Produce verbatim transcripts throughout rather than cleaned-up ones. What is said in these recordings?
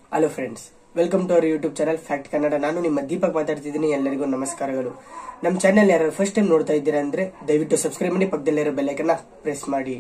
Hello friends, welcome to our YouTube channel fact Kannada. ನಾನು ನಿಮ್ಮ ದೀಪಕ್ ಮಾತಾಡ್ತಿದ್ದೀನಿ. ಎಲ್ಲರಿಗೂ ನಮಸ್ಕಾರಗಳು. ನಮ್ಮ ಚಾನೆಲ್ ಯಾರು ಫಸ್ಟ್ ಟೈಮ್ ನೋಡ್ತಾ ಇದ್ದೀರಾ ಅಂದ್ರೆ ದಯವಿಟ್ಟು ಸಬ್ಸ್ಕ್ರೈಬ್ ಮಾಡಿ, ಪಕ್ಕದಲ್ಲಿರೋ ಬೆಲ್ ಐಕನ್ನ ಪ್ರೆಸ್ ಮಾಡಿ.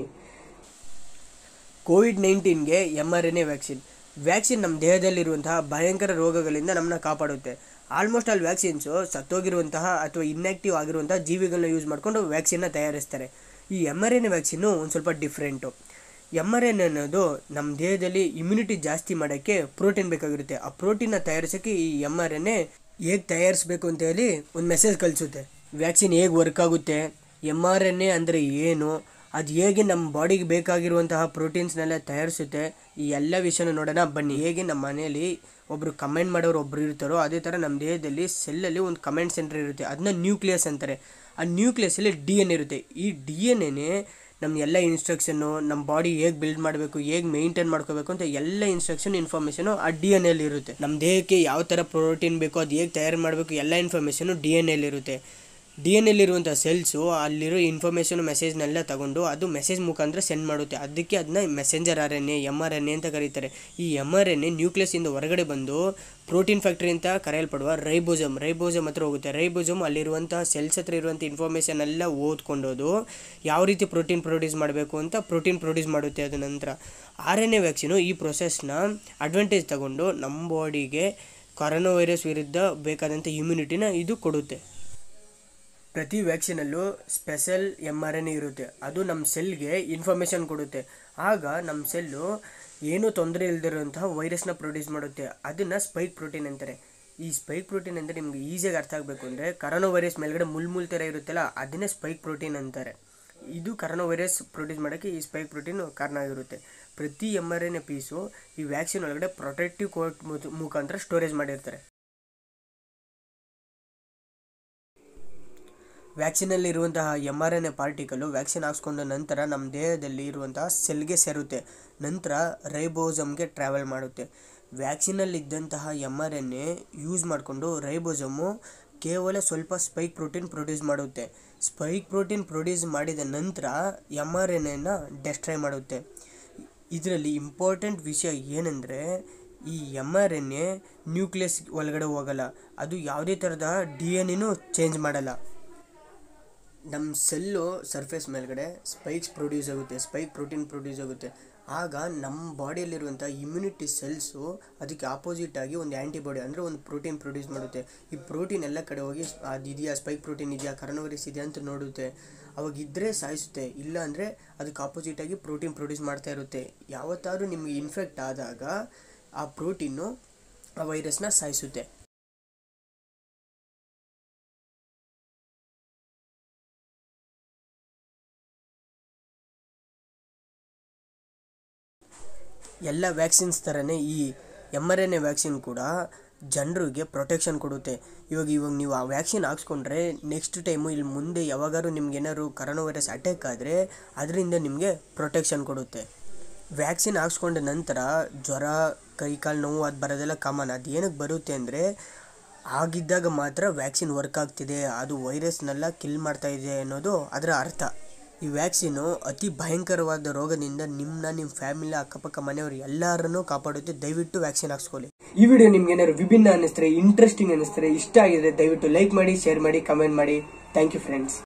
ಕೋವಿಡ್ ನೈನ್ಟೀನ್ಗೆ M R N A vaccine vaccine ನಮ್ಮ ದೇಹದಲ್ಲಿರುವಂತಹ ಭಯಂಕರ ರೋಗಗಳಿಂದ ನಮ್ಮನ್ನ ಕಾಪಾಡುತ್ತೆ. ಆಲ್ಮೋಸ್ಟ್ ಆಲ್ ವ್ಯಾಕ್ಸಿನ್ಸು ಸತ್ತೋಗಿರುವಂತಹ ಅಥವಾ ಇನ್ಆಕ್ಟಿವ್ ಆಗಿರುವಂತಹ ಜೀವಿಗಳನ್ನ ಯೂಸ್ ಮಾಡಿಕೊಂಡು ವ್ಯಾಕ್ಸಿನ್ನ ತಯಾರಿಸ್ತಾರೆ. ಈ ಎಂ ಆರ್ ಎನ್ ಎ ವ್ಯಾಕ್ಸಿನ್ನು ಒಂದು ಸ್ವಲ್ಪ ಡಿಫ್ರೆಂಟು. ಎಮ್ ಆರ್ ಎನ್ ಅನ್ನೋದು ನಮ್ಮ ದೇಹದಲ್ಲಿ ಇಮ್ಯುನಿಟಿ ಜಾಸ್ತಿ ಮಾಡೋಕ್ಕೆ ಪ್ರೋಟೀನ್ ಬೇಕಾಗಿರುತ್ತೆ. ಆ ಪ್ರೋಟೀನ್ನ ತಯಾರಿಸೋಕ್ಕೆ ಈ ಎಮ್ ಆರ್ ಎನ್ ಎ ಹೇಗೆ ತಯಾರಿಸಬೇಕು ಅಂತ ಹೇಳಿ ಒಂದು ಮೆಸೇಜ್ ಕಳಿಸುತ್ತೆ. ವ್ಯಾಕ್ಸಿನ್ ಹೇಗೆ ವರ್ಕ್ ಆಗುತ್ತೆ, ಎಮ್ ಆರ್ ಎನ್ ಎ ಅಂದರೆ ಏನು, ಅದು ಹೇಗೆ ನಮ್ಮ ಬಾಡಿಗೆ ಬೇಕಾಗಿರುವಂತಹ ಪ್ರೋಟೀನ್ಸ್ನೆಲ್ಲ ತಯಾರಿಸುತ್ತೆ, ಈ ಎಲ್ಲ ವಿಷಯನ ನೋಡೋಣ ಬನ್ನಿ. ಹೇಗೆ ನಮ್ಮ ಮನೆಯಲ್ಲಿ ಒಬ್ಬರು ಕಮೆಂಟ್ ಮಾಡೋರು ಒಬ್ಬರು ಇರ್ತಾರೋ ಅದೇ ಥರ ನಮ್ಮ ದೇಹದಲ್ಲಿ ಸೆಲ್ಲಲ್ಲಿ ಒಂದು ಕಮೆಂಟ್ ಸೆಂಟರ್ ಇರುತ್ತೆ. ಅದನ್ನ ನ್ಯೂಕ್ಲಿಯಸ್ ಅಂತಾರೆ. ಆ ನ್ಯೂಕ್ಲಿಯಸಲ್ಲಿ ಡಿ ಎನ್ ಇರುತ್ತೆ. ಈ ಡಿ ಎನ್ ಎನೇ ನಮ್ಮ ಎಲ್ಲ ಇನ್ಸ್ಟ್ರಕ್ಷನ್ನು, ನಮ್ಮ ಬಾಡಿ ಹೇಗೆ ಬಿಲ್ಡ್ ಮಾಡಬೇಕು, ಹೇಗೆ ಮೇಂಟೈನ್ ಮಾಡ್ಕೋಬೇಕು ಅಂತ ಎಲ್ಲ ಇನ್ಸ್ಟ್ರಕ್ಷನ್ ಇನ್ಫಾರ್ಮೇಷನು ಆ ಡಿ ಎನ್ ಎಲ್ಲಿ ಇರುತ್ತೆ. ನಮ್ಮ ದೇಹಕ್ಕೆ ಯಾವ ಥರ ಪ್ರೋಟೀನ್ ಬೇಕೋ ಅದು ಹೇಗೆ ತಯಾರು ಮಾಡಬೇಕು ಎಲ್ಲ ಇನ್ಫಾರ್ಮೇಷನು ಡಿ ಎನ್ ಎಲ್ಲಿ ಇರುತ್ತೆ. ಡಿ ಎನ್ ಎಲ್ಲಿರುವಂಥ ಸೆಲ್ಸು ಅಲ್ಲಿರೋ ಇನ್ಫಾರ್ಮೇಷನ್ ಮೆಸೇಜ್ನೆಲ್ಲ ತಗೊಂಡು ಅದು ಮೆಸೇಜ್ ಮುಖಾಂತರ ಸೆಂಡ್ ಮಾಡುತ್ತೆ. ಅದಕ್ಕೆ ಅದನ್ನ messenger R N A M R N A ಅಂತ ಕರೀತಾರೆ. ಈ ಎಮ್ ಆರ್ ಎನ್ ಎ ನ್ಯೂಕ್ಲಿಯಸ್ಸಿಂದ ಹೊರಗಡೆ ಬಂದು ಪ್ರೋಟೀನ್ ಫ್ಯಾಕ್ಟ್ರಿ ಅಂತ ಕರೆಯಲ್ಪಡುವ ರೈಬೋಸಮ್ ರೈಬೋಸಮ್ ಹತ್ರ ಹೋಗುತ್ತೆ. ರೈಬೋಸಮ್ ಅಲ್ಲಿರುವಂಥ ಸೆಲ್ಸ್ ಹತ್ರ ಇರುವಂಥ ಇನ್ಫಾರ್ಮೇಷನ್ ಎಲ್ಲ ಓದ್ಕೊಂಡೋದು ಯಾವ ರೀತಿ ಪ್ರೋಟೀನ್ ಪ್ರೊಡ್ಯೂಸ್ ಮಾಡಬೇಕು ಅಂತ ಪ್ರೋಟೀನ್ ಪ್ರೊಡ್ಯೂಸ್ ಮಾಡುತ್ತೆ. ಅದ ನಂತರ ಆರ್ ಎನ್ ಎ ವ್ಯಾಕ್ಸಿನು ಈ ಪ್ರೊಸೆಸ್ನ ಅಡ್ವಾಂಟೇಜ್ ತಗೊಂಡು ನಮ್ಮ ಬಾಡಿಗೆ ಕೊರೋನಾ ವೈರಸ್ ವಿರುದ್ಧ ಬೇಕಾದಂಥ ಇಮ್ಯುನಿಟಿನ ಇದು ಕೊಡುತ್ತೆ. ಪ್ರತಿ ವ್ಯಾಕ್ಸಿನಲ್ಲೂ special M R N A ಇರುತ್ತೆ. ಅದು ನಮ್ಮ ಸೆಲ್ಗೆ ಇನ್ಫಾರ್ಮೇಷನ್ ಕೊಡುತ್ತೆ. ಆಗ ನಮ್ಮ ಸೆಲ್ಲು ಏನೂ ತೊಂದರೆ ಇಲ್ಲದಿರುವಂತಹ ವೈರಸ್ನ ಪ್ರೊಡ್ಯೂಸ್ ಮಾಡುತ್ತೆ. ಅದನ್ನು ಸ್ಪೈಕ್ ಪ್ರೋಟೀನ್ ಅಂತಾರೆ. ಈ ಸ್ಪೈಕ್ ಪ್ರೋಟೀನ್ ಅಂದರೆ ನಿಮ್ಗೆ ಈಸಿಯಾಗಿ ಅರ್ಥ ಆಗಬೇಕು ಅಂದರೆ ಕರೋನಾ ವೈರಸ್ ಮೇಲ್ಗಡೆ ಮುಲ್ ಮುಲ್ ಥರ ಇರುತ್ತಲ್ಲ, ಅದನ್ನೇ ಸ್ಪೈಕ್ ಪ್ರೋಟೀನ್ ಅಂತಾರೆ. ಇದು ಕರೋನಾ ವೈರಸ್ ಪ್ರೊಡ್ಯೂಸ್ ಮಾಡೋಕ್ಕೆ ಈ ಸ್ಪೈಕ್ ಪ್ರೋಟೀನ್ ಕಾರಣ ಆಗಿರುತ್ತೆ. ಪ್ರತಿ M R N A piece ಈ ವ್ಯಾಕ್ಸಿನ್ ಒಳಗಡೆ ಪ್ರೊಟೆಕ್ಟಿವ್ ಕೋಟ್ ಮುಖಾಂತರ ಸ್ಟೋರೇಜ್ ಮಾಡಿರ್ತಾರೆ. ವ್ಯಾಕ್ಸಿನಲ್ಲಿ ಇರುವಂತಹ M R N A particle vaccine ಹಾಕ್ಸ್ಕೊಂಡ ನಂತರ ನಮ್ಮ ದೇಹದಲ್ಲಿ ಇರುವಂತಹ ಸೆಲ್ಗೆ ಸೇರುತ್ತೆ. ನಂತರ ರೈಬೋಸಮ್ಗೆ ಟ್ರಾವೆಲ್ ಮಾಡುತ್ತೆ. ವ್ಯಾಕ್ಸಿನಲ್ಲಿದ್ದಂತಹ M R N A use ಮಾಡಿಕೊಂಡು ರೈಬೋಸಮು ಕೇವಲ ಸ್ವಲ್ಪ ಸ್ಪೈಕ್ ಪ್ರೋಟೀನ್ ಪ್ರೊಡ್ಯೂಸ್ ಮಾಡುತ್ತೆ. ಸ್ಪೈಕ್ ಪ್ರೋಟೀನ್ ಪ್ರೊಡ್ಯೂಸ್ ಮಾಡಿದ ನಂತರ ಎಮ್ ಆರ್ ಎನ್ ಎನ ಡೆಸ್ಟ್ರಾಯ್ ಮಾಡುತ್ತೆ. ಇದರಲ್ಲಿ ಇಂಪಾರ್ಟೆಂಟ್ ವಿಷಯ ಏನೆಂದರೆ ಈ M R N A nucleus ಒಳಗಡೆ ಹೋಗಲ್ಲ. ಅದು ಯಾವುದೇ ಥರದ ಡಿ ಎನ್ ಎನೂ ಚೇಂಜ್ ಮಾಡಲ್ಲ. ನಮ್ಮ ಸೆಲ್ಲು ಸರ್ಫೇಸ್ ಮೇಲ್ಗಡೆ ಸ್ಪೈಕ್ಸ್ ಪ್ರೊಡ್ಯೂಸ್ ಆಗುತ್ತೆ, ಸ್ಪೈಕ್ ಪ್ರೋಟೀನ್ ಪ್ರೊಡ್ಯೂಸ್ ಆಗುತ್ತೆ. ಆಗ ನಮ್ಮ ಬಾಡಿಯಲ್ಲಿರುವಂಥ ಇಮ್ಯುನಿಟಿ ಸೆಲ್ಸು ಅದಕ್ಕೆ ಆಪೋಸಿಟ್ ಆಗಿ ಒಂದು ಆ್ಯಂಟಿಬಾಡಿ ಅಂದರೆ ಒಂದು ಪ್ರೋಟೀನ್ ಪ್ರೊಡ್ಯೂಸ್ ಮಾಡುತ್ತೆ. ಈ ಪ್ರೋಟೀನ್ ಎಲ್ಲ ಕಡೆ ಹೋಗಿ ಅದು ಇದೆಯಾ, ಸ್ಪೈಕ್ ಪ್ರೋಟೀನ್ ಇದೆಯಾ, ಕರೋನಾ ವೈರಸ್ ಇದೆಯಾ ಅಂತ ನೋಡುತ್ತೆ. ಅವಾಗ ಇದ್ದರೆ ಸಾಯಿಸುತ್ತೆ, ಇಲ್ಲ ಅಂದರೆ ಅದಕ್ಕೆ ಆಪೋಸಿಟಾಗಿ ಪ್ರೋಟೀನ್ ಪ್ರೊಡ್ಯೂಸ್ ಮಾಡ್ತಾ ಇರುತ್ತೆ. ಯಾವತ್ತಾದ್ರೂ ನಿಮಗೆ ಇನ್ಫೆಕ್ಟ್ ಆದಾಗ ಆ ಪ್ರೋಟೀನು ಆ ವೈರಸ್ನ ಸಾಯಿಸುತ್ತೆ. ಎಲ್ಲ ವ್ಯಾಕ್ಸಿನ್ಸ್ ಥರನೇ ಈ M R N A vaccine ಕೂಡ ಜನರಿಗೆ ಪ್ರೊಟೆಕ್ಷನ್ ಕೊಡುತ್ತೆ. ಇವಾಗ ಇವಾಗ ನೀವು ಆ ವ್ಯಾಕ್ಸಿನ್ ಹಾಕ್ಸ್ಕೊಂಡ್ರೆ ನೆಕ್ಸ್ಟ್ ಟೈಮು ಇಲ್ಲಿ ಮುಂದೆ ಯಾವಾಗಾದ್ರೂ ನಿಮ್ಗೆ ಏನಾದ್ರು ಕರೋನಾ ವೈರಸ್ ಅಟ್ಯಾಕ್ ಆದರೆ ಅದರಿಂದ ನಿಮಗೆ ಪ್ರೊಟೆಕ್ಷನ್ ಕೊಡುತ್ತೆ. ವ್ಯಾಕ್ಸಿನ್ ಹಾಕ್ಸ್ಕೊಂಡ ನಂತರ ಜ್ವರ, ಕೈಕಾಲು ನೋವು ಅದು ಬರೋದೆಲ್ಲ ಕಾಮನ್. ಅದು ಏನಕ್ಕೆ ಬರುತ್ತೆ ಅಂದರೆ ಆಗಿದ್ದಾಗ ಮಾತ್ರ ವ್ಯಾಕ್ಸಿನ್ ವರ್ಕ್ ಆಗ್ತಿದೆ, ಅದು ವೈರಸ್ನೆಲ್ಲ ಕಿಲ್ ಮಾಡ್ತಾ ಇದೆ ಅನ್ನೋದು ಅದರ ಅರ್ಥ. ಈ ವ್ಯಾಕ್ಸಿನು ಅತಿ ಭಯಂಕರವಾದ ರೋಗದಿಂದ ನಿಮ್ಮನ್ನ, ನಿಮ್ಮ ಫ್ಯಾಮಿಲಿ, ಅಕ್ಕಪಕ್ಕ ಮನೆಯವರು ಎಲ್ಲರನ್ನೂ ಕಾಪಾಡುತ್ತೆ. ದಯವಿಟ್ಟು ವ್ಯಾಕ್ಸಿನ್ ಹಾಕ್ಸ್ಕೊಳ್ಳಿ. ಈ ವಿಡಿಯೋ ನಿಮ್ಗೆ ಏನಾದ್ರು ವಿಭಿನ್ನ ಅನ್ನಿಸ್ತಾರೆ, ಇಂಟ್ರೆಸ್ಟಿಂಗ್ ಅನ್ನಿಸ್ತಾರೆ, ಇಷ್ಟ ಆಗಿದೆ ದಯವಿಟ್ಟು ಲೈಕ್ ಮಾಡಿ, ಶೇರ್ ಮಾಡಿ, ಕಮೆಂಟ್ ಮಾಡಿ. Thank you friends.